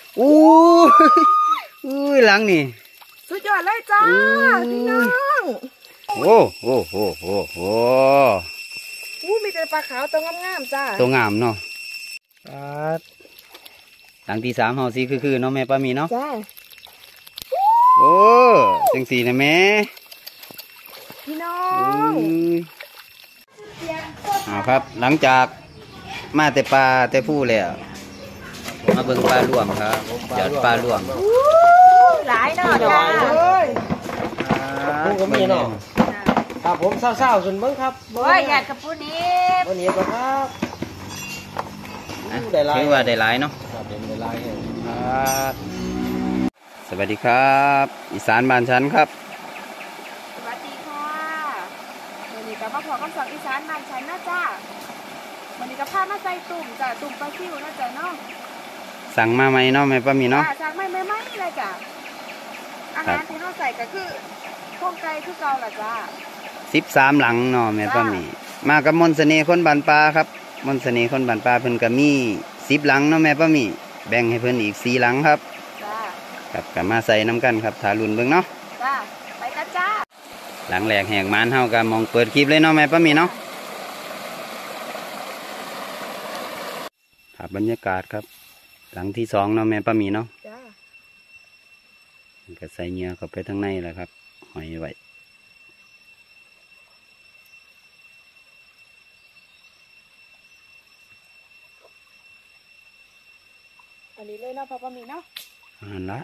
อู้อู้หลังนี่สุดยอดเลยจ้าพี่น้องโอ้โอ้โอ้โอ้โอ้มีแต่ปลาขาวตัวงามๆจ้าตัวงามเนาะหลังที่3เฮาสิคือเนาะแม่ป้ามีเนาะจ้าโอ้จังสีนะแม่พี่น้องครับหลังจากมาแต่ปลาแต่ผู้แล้วมาเบิ่งปลาล่วงครับยอดปลาล่วงหลายเนาะจ้าผมก็มีเนาะครับผมเศร้าๆส่วนเบิ้งครับโอ้ยอยากกับผู้นี้วันนี้ก็ครับถือว่าได้หลายเนาะได้หลายสวัสดีครับอีสานบ้านฉันครับสวัสดีค่ะวันนี้กับพ่อพ่อกับสองอีสานบ้านฉันนะจ้าวันนี้กับพามาใส่ตุ่มจ้ะตุ่มปลาซิวนะจ้ะเนาะสั่งมาไหมเนาะแม่ป้ามีเนาะสั่งไม่เลยจ้ะอาหารที่เขาใส่ก็คือโครงไก่คือเก่าละจ้า 13หลังเนาะแม่ป้ามีมากับมนต์เสน่ห์คนบ้านปลาครับมนต์เสน่ห์คนบ้านปลาเพิ่นก็มี10หลังเนาะแม่ป้ามีแบ่งให้เพิ่นอีก4หลังครับครับก็มาใส่น้ำกันครับถารุ่นเบิ่งเนาะจ้าไปกันจ้าหลังแหลกแหกมันเฮาก็มองเปิดคลิปเลยเนาะแม่ป้ามีเนาะบรรยากาศครับหลังที่2เนาะแม่ป้ามีเนาะก็ใส่เนื้อเข้าไปทั้งในแหละครับหอยไว้อันนี้เลยเนาะป้ามีเนาะละ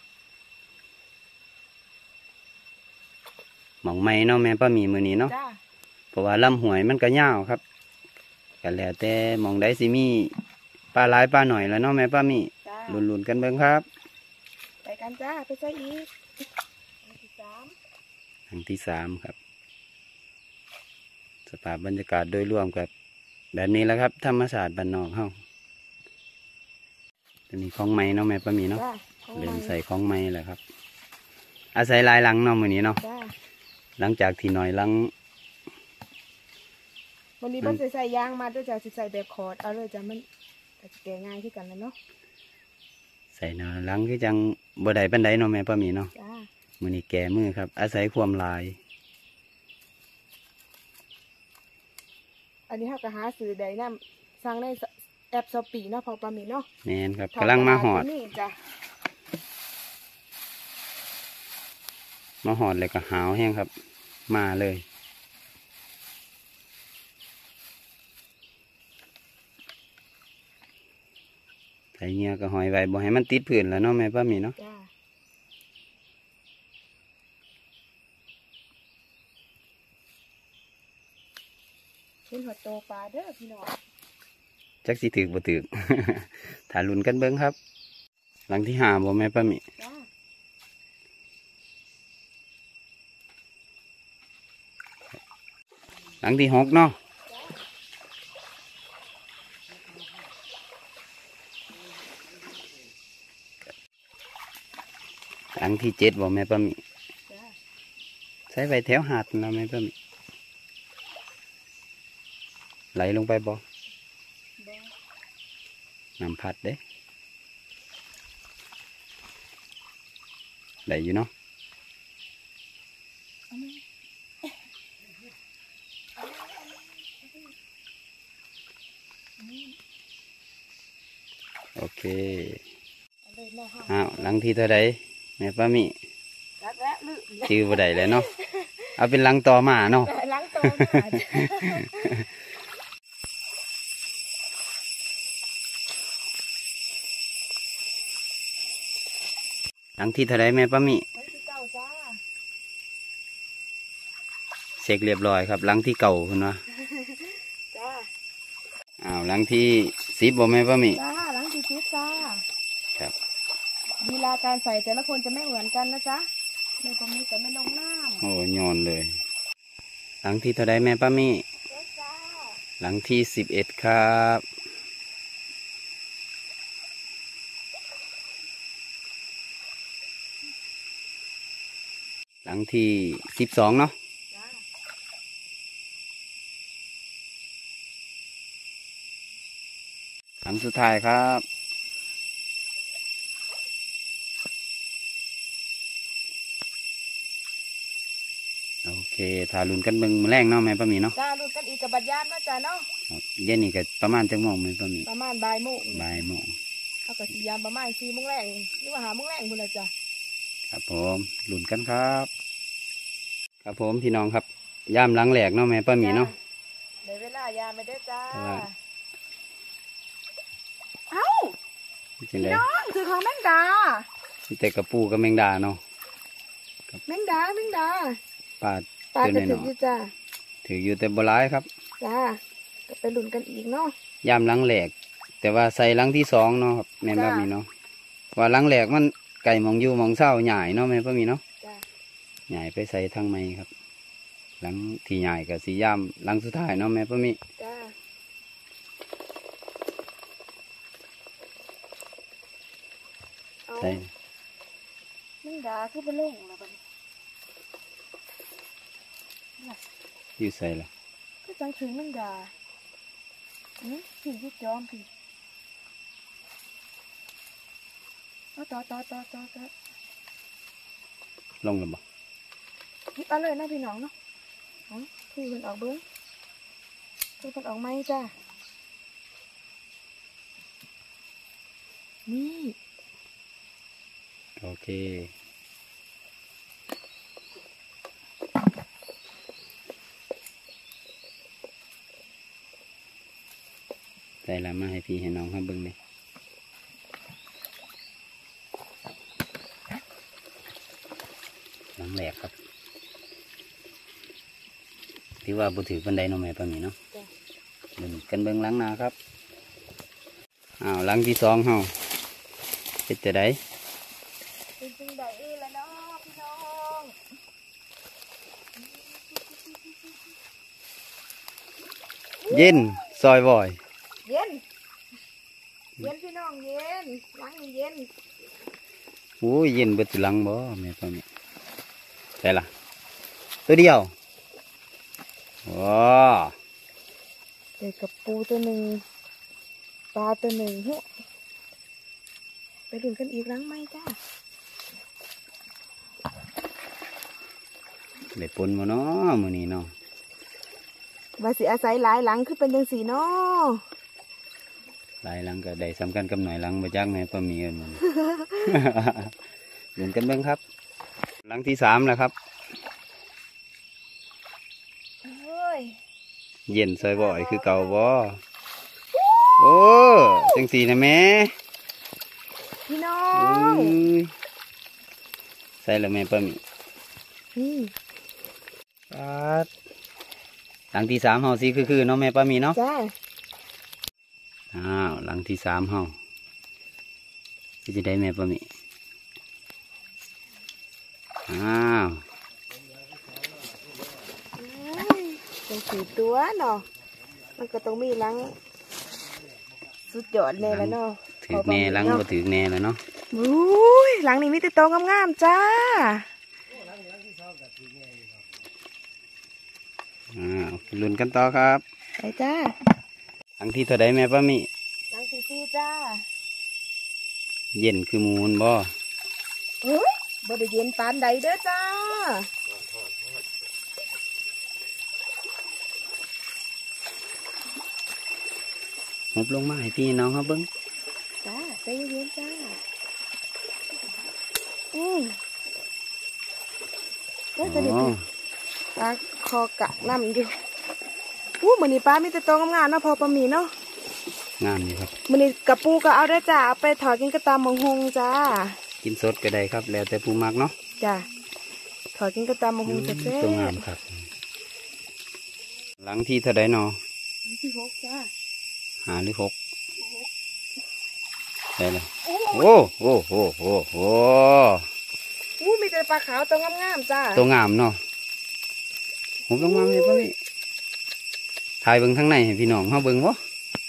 หมองไม้เนาะแม่ป้ามีมือนี้เนาะเพราะว่าลำหวยมันก็ยาวครับกันแล้วแต่มองได้สิมีปลาหลายปลาหน่อยแล้วเนาะแม่ป้ามีลุ้นๆกันเบิ่งครับไปกันจ้าไปใส่อีกหลังที่3ครับสภาพบรรยากาศโดยรวมกับแบบนี้แล้วครับธรรมชาติบ้านนอกเฮาจะมีของไม้เนาะแม่ป้ามีเนาะเริ่มใส่ของไม้แหละครับอาศัยลายหลังเนาะมือนี้เนาะหลังจากที่หน่อยหลังวันนี้มันใส่ยางมาด้วยจ้ะใส่แบบคอร์ดเอาเลยจ้ะมันจะแก่ง่ายที่กันแล้วเนาะใส่หน่อยหลังคือจังบ่ได้ปานใดเนาะแม่ป้ามีเนาะมือนี้แก่มือครับอาศัยความลายอันนี้เขาก็หาซื้อได้น้ำสั่งในแอปช้อปปี้เนาะพอป้ามีเนาะแน่นครับกำลังมาหอดมาหอดเลยก็หาวแห้งครับมาเลยใส่เงี้ยก็หอยไว้บ่ให้มันติดผื่นแล้วเนาะแม่ป้ามีเนาะเป็นหัวโตปลาเด้อพี่น้องจักสิถึกบ่ถึก ถ่ายลุ้นกันเบิ้งครับหลังที่5บ่แม่ป้ามีหลังที่6เนาะหลังที่7บ่แม่ป้ามีใช้ไปแถวหาดนะแม่ป้ามีไหลลงไปบ่น้ำพัดเด้ได้อยู่เนาะโอเคหลังที่เท่าไรแม่ป้ามีชื่อบ่ได้เลยเนาะเอาเป็นหลังต่อมาเนาะหลังต่อมาหลังที่เท่าไรแม่ป้ามีเช็คเรียบร้อยครับหลังที่เก่าคุณวะหลังที่10บ่แม่ป้ามีหลังที่10จ้าครับลีลาการใส่แต่ละคนจะไม่เหมือนกันนะจ๊ะในตรงนี้แต่ไม่ลงน้ำโอ้ยอนเลยหลังที่เท่าไรแม่ป้ามีหลังที่11ครับหลังที่12เนาะหลังสุดท้ายครับเคถ้าลุ้นกันเบิ่งมื้อแรงเนาะแม่ป้าหมีเนาะจ้าลุ้นกันอีกกับบัดยามนะจ้าเนาะครับเย็นนี่ก็ประมาณจักโมงแม่ป้าหมีประมาณบ่ายโมงบ่ายโมงเอากับสียามประมาณ4 โมงแรงหรือว่า5 โมงแรงพุ่นละจ้ะครับผมลุ้นกันครับ ครับผมพี่น้องครับยามหลังแหลกเนาะแม่ป้าหมีเนาะเดี๋ยวเวลายามไปได้อจ้าแต่ว่าเอ้าจังได๋น้องถือของแมงดามีแต่กระปูกับแมงดาเนาะแมงดาปลาปลาเต็มกระเลยถึกเนาะอยู่จ้าถืออยู่แต่บ่หลายครับจ้าก็ไปลุ้นกันอีกเนาะยามหลังแหลก แต่ว่าใส่หลังที่สองเนาะครับแม่ป้าหมีเนาะว่าหลังแหลกมันไก่มองอยู่มองเศร้าใหญ่เนาะแม่ป้าหมีเนาะจ้าใหญ่ไปใส่ทางไม้ครับ หลังที่ใหญ่กับสีย่ามหลังสุดท้ายเนาะแม่ป้าหมีจ้าเอาใส่แมงดาคือเป็นลงแล้วบัดนี้อยู่ใส่ละก็จังถึงแมงดาผีที่จอมผีเอาต่อลงแล้วบ่หยิบเอาเลยนะพี่น้องเนาะเอาพี่เพิ่นออกเบิ้งพี่เพิ่นออกไหมจ้านี่โอเคใส่ละมาให้พี่ให้น้องให้เบิ่งเลยหลังแหลกครับที่ว่าบุถือบันไดเนาะแม่ป้าหมีเนาะจ้ะเบิ่งกันเบิ่งหลังหนาครับอ้าวหลังที่สองเฮาเป็นจะได้เป็นจริงได้แล้วเนาะพี่น้องเย็นซอยบ่อยเย็นพี่น้องเย็นล้างเย็นโอ้ยเย็นเบิดสิหลังบ่แม่ป้าหมีใช่ล่ะตัวเดียวว้าเด็กกับปูตัวหนึ่งปลาตัวหนึ่งเฮ้ไปดูกันอีกล้างไหมจ้าได้ปนมาเนาะมื้อนี้เนาะว่าสิอาศัยหลายหลังคือเป็นจังสีเนาะหลายหลังก็ได้สำคัญกับหน่อยหลังมาจักแม่ป้าหมีเอิ้นมัน เดินกันเบิ่งครับ หลังที่สามแล้วครับเฮ้ยเย็นซอยบ่อยคือเก่าบ่โอ้จังสีนะแม่พี่น้ออุ้งยใส่แล้วแม่ป้าหมีนี่ปัดหลังที่สามเฮาสิคือเนาะแม่ป้าหมีเนาะจ้าอ้าวหลังที่สามเฮาสิจะได้แม่ป้าหมีอ้าวจังสีตัวเนาะมันก็ต้องมีหลังสุดยอดเลยแล้วเนาะถือแน่หลังบ่ถือแน่แล้วเนาะอุ้ยหลังนี้มีแต่โตวงามๆจ้าอ้าวลุ้นกันต่อครับไปจ้าหลังที่เท่าใดแม่ป้าหมีหลังที่สี่จ้าเย็นคือหมูนบ่เฮ้ยบ่ได้เย็นปานใดเด้อจ้าหบลงมาให้พี่น้องเขาเบิ้งจ้าใจเย็นๆจ้าแล้วจะได้อ๋อปลาคอกะน้ำอยู่มื้อนี้ปลามีแต่โตวงามๆเนาะพอปลาหมีเนาะงามอยู่ครับมื้อนี้กระปูก็เอาได้อจ้าเอาไปถอดกินกระตามหมงหงจ้ากินสดก็ได้ครับ แล้วแต่ผู้มักเนาะจ้าถอดกินกระตามหมงหงจะแซ่ตัวงามบครับ หลังที่เท่าใดเนาะที่หกจ้า 5 หรือ 6ได้เลยโอ้โอ้โอ้โอ้โอ้มีแต่ปลาขาวตัวงามๆจ้าตัวงามเนาะหบลงมาเลยป้าหมีถ่ายเบิ้งทั้งในให้พี่น้องเขาเบิ้งบ่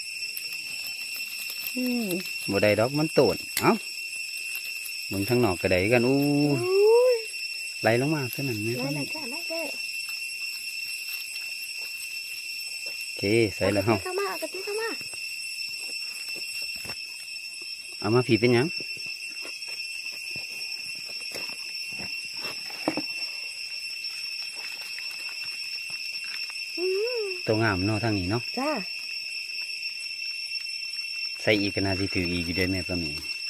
บ่ได้ดอกมันโตดเอ้าเบิ้งทั้งนอกก็ได้กันอู้อุ้ยไหลลงมาเท่านั้นไหมไล่ป้าหไล่มีจ้าไล่ได้โอเคใส่แล้วเฮาเข้ามาเอากระติกเข้ามาเอามาผีเป็นหยังตัวงามเนาะทางนี้เนาะจ้าใส่อีกก็น่าสิถืออีกอยู่เด้อแม่ป้าหมี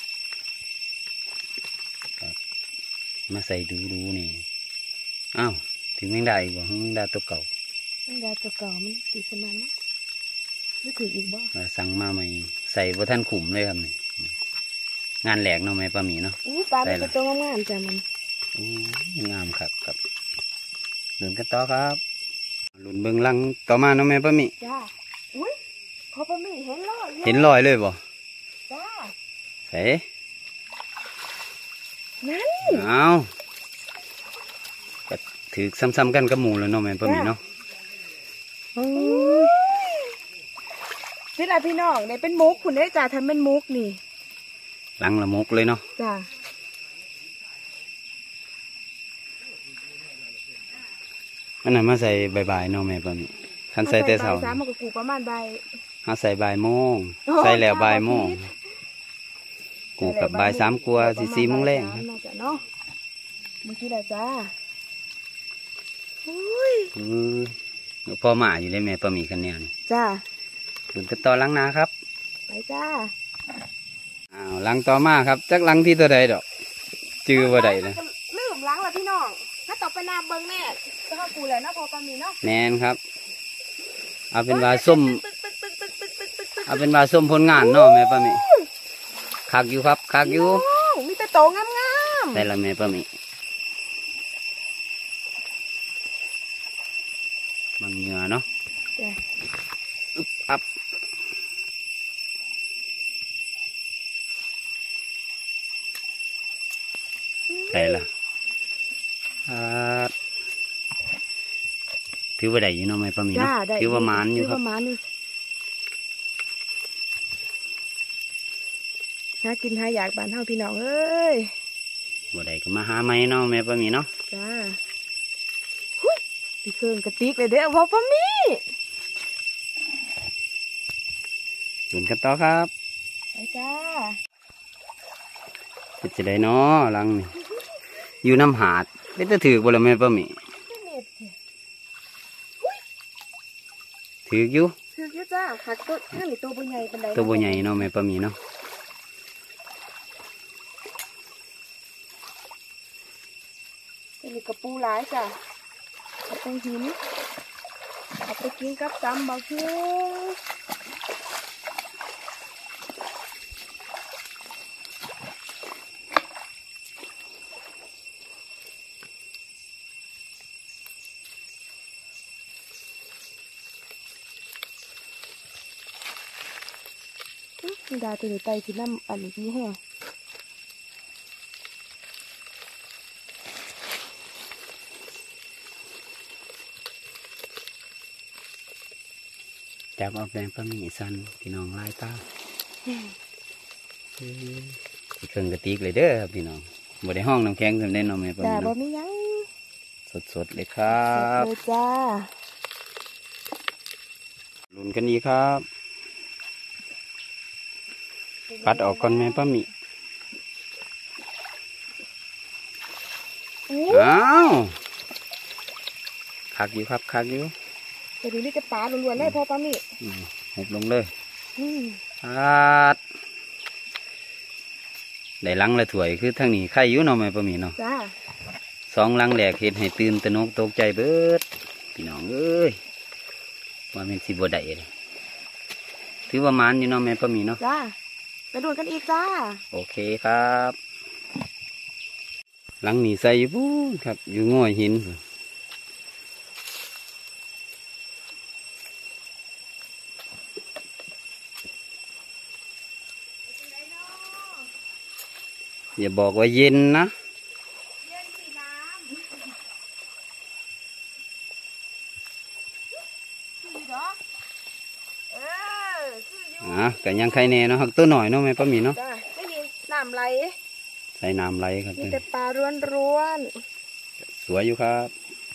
ครับมาใส่ดูนี่อ้าวถึงแมงดาอีกบ่แมงดาตัวเก่ามันได้ตัวเก่ามันตีสมันนะไม่ถืออีกบ่สั่งมาใหม่ใส่บ่ทันขุมเลยครับนี่งานแหลกเนาะแม่ป้าหมีเนาะอู้ปลาเป็นตัวงามๆจ้ะมันงามครับลุ้นกันต่อครับลุ้นเบิ่งลังต่อมาเนาะแม่ป้าหมีจ้าอุ้ยพอป้าหมีเห็นรอยเห็นรอยเลยบ่จ้าใส่นั่นเอาก็ถือซ้ำๆกันกับหมูแล้วเนาะแม่ป้าหมีเนาะนี่แหละพี่น้องเนี่ยเป็นมุกคุณได้จ้าทำเป็นมุกนี่ลังละมกเลยเนาะจ้าอันนั้นมาใส่บ่ายๆเนาะแม่ป้าหมีคันใส่แต่เช้าสามมันก็กูประมาณใบหาใส่บ่ายโมงใส่แล้วบ่ายโมงกูกับบ่าย3 กว่า4 โมงแรงครับน่าจะเนาะเมื่อกี้แหละจ้าอุ้ยพอหมาอยู่ได้แม่ป้าหมีกันเนี่ยนี่จ้าลุ้นกันต่อลังนาครับไปจ้าอ้าวลังต่อมาครับจักลังที่ตัวใดดอกจื้อว่าใดเลยลืมล้างแล้วพี่น้องถ้าต่อไปนาเบิ้งแน่จะเข้ากูแล้วนะพอปามีเนาะแมนครับ เอาเป็นว่าส้มเอาเป็นว่าส้มผลงานเนาะแม่ป้าหมีคักอยู่ครับคักอยู่มีแต่โตงามได้ละแม่ป้าหมีมันเหงื่อเนาะๆจ้ะอึ๊บอับได้ละถือว่าได้อยู่เนาะแม่ป้าหมีเนาะจ้าได้ถือว่าหมานอยู่ครับถืว่าหมานอยู่หากินหาอยากบ้านเฮาพี่น้องเอ้ยบ่ได้ก็มาหาไม้เนาะแม่ป้าหมีเนาะจ้าหุ้ยตีเครื่องกระติกเลยเด้อพอปามีลุ้นกันต่อครับไปจ้าเป็นจะได้เนาะลังนี่อยู่น้ำหาดเป็นตะถือกบ่ละแม่ป้าหมีขึ้นเน็ตสิถือกอยู่ถืออยู่จ้าหักตัวข้างนี้ตัวบ่ใหญ่ปานใดตัวบ่ใหญ่เนาะแม่ป้าหมีเนาะอันนี้กระปูหลายจ้ะกระปูหินเอาไปกินกับตำบักหุ่งนี่ดาตัวนี้ไตที่น้ำอันนี้ที่แห้งจับเอาแปลงป้าหมีสันพี่น้องลายตาอีกเครื่องกระติกเลยเด้อครับพี่น้องบ่ได้ห้องน้ำแข็งสำเร็จเนาะแม่ป้าหจ้ามีบ่เนาะมีหยังสดๆเลยครับเลยจ้าลุ้นกันอีกครับปัดออกก่อนแม่ป้าหมีอู้อ้าวคักอยู่ครับคักอยู่แต่ดูนี่จะปลาล้วนๆเลยพ่อปลาหมีหุบลงเลยอืมปัดได้ลังละถ้วยคือทางนี้ไข่อยู่เนาะแม่ป้าหมีเนาะจ้า 2 ลังแหลกเห็นให้ตื่นตระหนกตกใจเบิดพี่น้องเอ้ยว่าแม่นสิบ่ได้เลยถือว่ามันอยู่เนาะแม่ป้าหมีเนาะจ้าไปดูกันอีกจ้าโอเคครับลังนี้ใส่อยู่ปุ๊บครับอยู่ง่อยหินพู้นอย่าบอกว่าเย็นนะเย็นสีน้ำคือเหรอคืออยู่ก็ยังใครแน่เนาะหักตัวหน่อยเนาะแม่ป้าหมีเนาะจ้าได้ยินน้ำไหลใส่น้ำไหลครับมีแต่ปลาร้วนสวยอยู่ครับ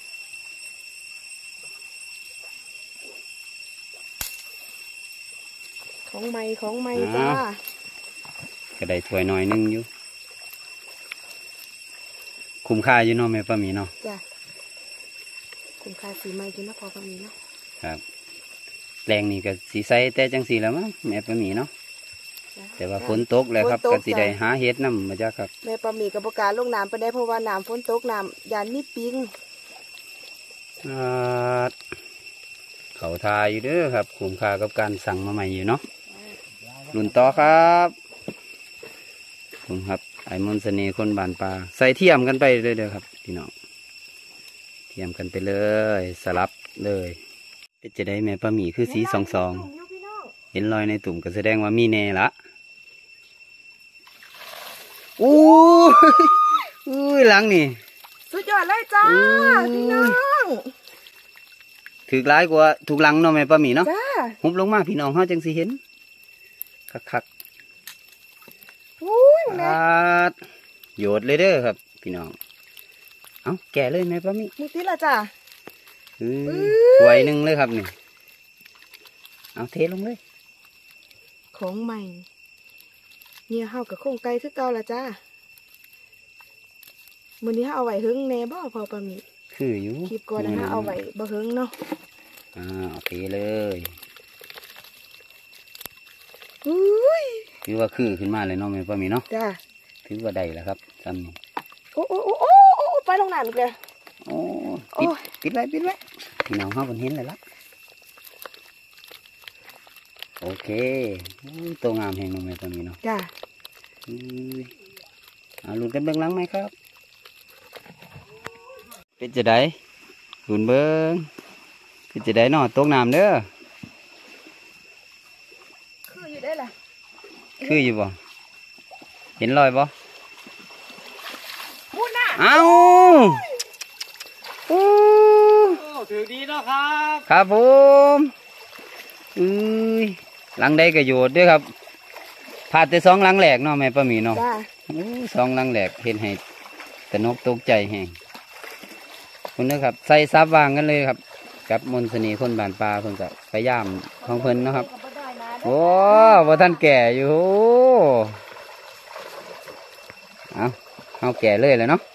ๆของใหม่จ้าก็ได้ถ้วยหน่อยนึงอยู่คุ้มค่าอยู่เนาะแม่ป้าหมีเนาะจ้าคุณค่าสีใหม่กินนะพอปลาหมีเนาะครับแรงนี่ก็สีใสแต่จังสีแล้วมั้งแม่ป้าหมีเนาะแต่ว่าฝนตกแล้วครับก็สิได้หาเห็ดน้ำมาจ้าครับแม่ปลาหมีกับประกล้าลงน้ำไปได้เพราะว่าน้ำฝนตกน้ำยานมีปิงเขาทายอยู่เด้อครับคุ้มค่ากับการสั่งมาใหม่อยู่เนาะรุ่นต่อครับผมครับไอ้มนต์เสน่ห์คนบานปลาใส่เทียมกันไปเลยเด้อครับพี่น้องเทียมกันไปเลยสลับเลยจะได้แม่ปลาหมีคือสีสองเห็นรอยในตุ่มก็แสดงว่ามีแน่ละอู้ยหลังนี่สุดยอดเลยจ้าพี่น้องถือร้ายกว่าถูกหลังเนาะแม่ปลาหมีเนาะจ้าหุบลงมาพี่น้องเขาจังสิเห็นคักอุ้ยๆแม่โยดเลยเด้อครับพี่น้องเอาแก่เลยแม่ปลาหมีมึงติละจ้าสวยหนึ่งเลยครับนี่เอาเทลงเลยของใหม่เนี่ยเฮากับโครงไก่คือเก่าละจ้ามื้อนี้เฮาเอาไว้หึงแน่บ่พอปลาหมีคืออยู่คลิปก่อนนะเอาไว้บ่หึงเนาะเอาเทเลยอุ้ยถือว่าคือขึ้นมาเลยเนาะแม่ปลาหมีเนาะจ้าถือว่าได้แล้วครับซ้ำนี่โอ้โอ้โอ้โอ้โอ้ไปลงน้ำอีกเลยโอ้โอ้ปิดไว้พี่น้องเขาเห็นเลยละโอเคตัวงามแห่งเนาะแม่ปลาหมีเนาะจ้าเอาลุ้นกันเบื้องหลังไหมครับเป็นจะได้ลุ้นเบิ้งเป็นจะได้เนาะตกน้ำเด้อคืออยู่ได้ล่ะคืออยู่บ่เห็นรอยบ่พูดน่ะเอาโอ้ถือดีเนาะครับครับผมหลังใดก็โยดเด้วยครับผ่านแต่สองหลังแหลกเนาะแม่ป้าหมีเนาะจ้าสองหลังแหลกเห็นให้แต่นกตกใจแห้งคุณนะครับใส่ซับวางกันเลยครับกับมนต์เสน่ห์คนบานปลาเพิ่นก็พยายามของเพิ่นเนาะครับโอ้ว่าท่านแก่อยู่เอาแก่เลยแล้วเนาะ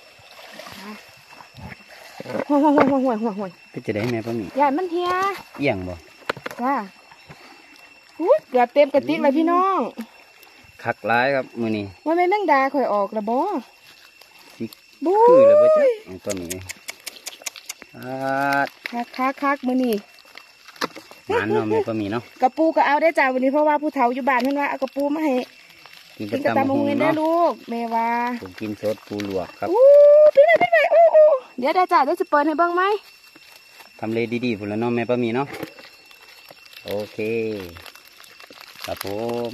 ห่วยก็จะได้แม่ป้าหมียายมันเฮียเอี่ยงบ่จ้าอุ้ยเกือบเต็มกระติกเลยพี่น้องคักร้ายครับมือนี้ว่าแม่แมงดาข่อยออกแล้วบ่สิบู๊คือเลยป่ะจ๊ะเอาป้าหมีคักมื้อนี้หมานเนาะแม่ป้าหมีเนาะกระปูก็เอาได้จ้าวันนี้เพราะว่าผู้เฒ่าอยู่บ้านเพิ่นว่าเอากระปูมาให้กินกิกนระกระตำตำมะมะฮุฮุงงได้เนาะลูกแม่ว่าผมกินสดปูหลวกครับอู้พี่ไปโอ้เดี๋ยวจ้าเดี๋ยวจะเปิดให้เบิ่งไหมทำเลดีๆพุ่นละเนาะแม่ป้าหมีเนาะโอเคครับผม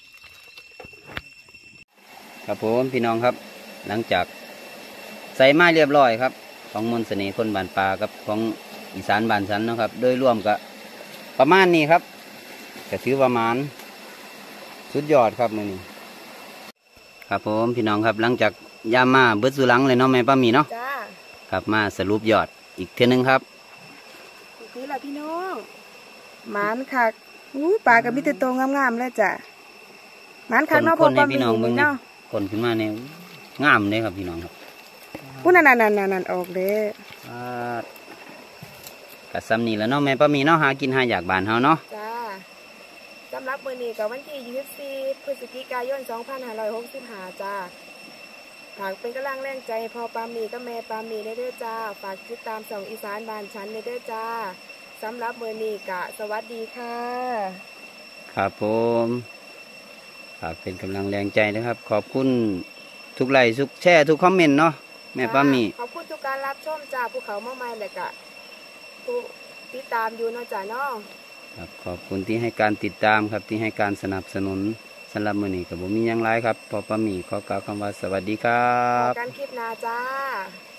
ครับผมพี่น้องครับ หลังจากใส่ไม้เรียบร้อยครับ ของมนต์เสน่ห์คนบานปลากับของอีสานบานสันเนาะครับโดยรวมก็ประมาณนี้ครับก็ถือประมาณสุดยอดครับมือนี้ครับผมพี่น้องครับหลังจากยามมาเบิดสุหลังเลยเนาะแม่ป้าหมีเนาะจ้าครับมาสรุปยอดอีกเท่านึงครับนี่แหละพี่น้องหมานคักอู้ปลากับมิตรโตงามๆเลยจ้ะหมานคักเนาะคนให้พอพี่น้องเบิ่งนี่เนาะคนขึ้นมาเนี่ยงามเลยครับพี่น้องครับอู้นั่นออกเลยกัดซ้ำนี่แล้วเนาะแม่ป้าหมีเนาะหากินหาอยากบานเฮาเนาะจ้าสำหรับมื้อนี้กับวันที่24พฤศจิกายน2565จ้าฝากเป็นกำลังแรงใจพอปามีกับแม่ปามีได้เด้อจ้าฝากติดตามส่องอีสานบ้านฉันได้เด้อจ้าสำหรับมื้อนี้กะสวัสดีค่ะครับผมฝากเป็นกำลังแรงใจนะครับ ขอบคุณทุกไลค์ทุกแชร์ทุกคอมเมนต์เนาะแม่ป้าหมีขอบคุณทุกการรับชมจ้าภูเขามาใหม่เลยกะผู้ติดตามอยู่เนาะจ้าเนาะครับขอบคุณที่ให้การติดตามครับที่ให้การสนับสนุนสำหรับมื้อนี้กับผมมีหยังไรครับพอป้าหมีขอกล่าวคำว่าสวัสดีครับการคลิปหนาจ้า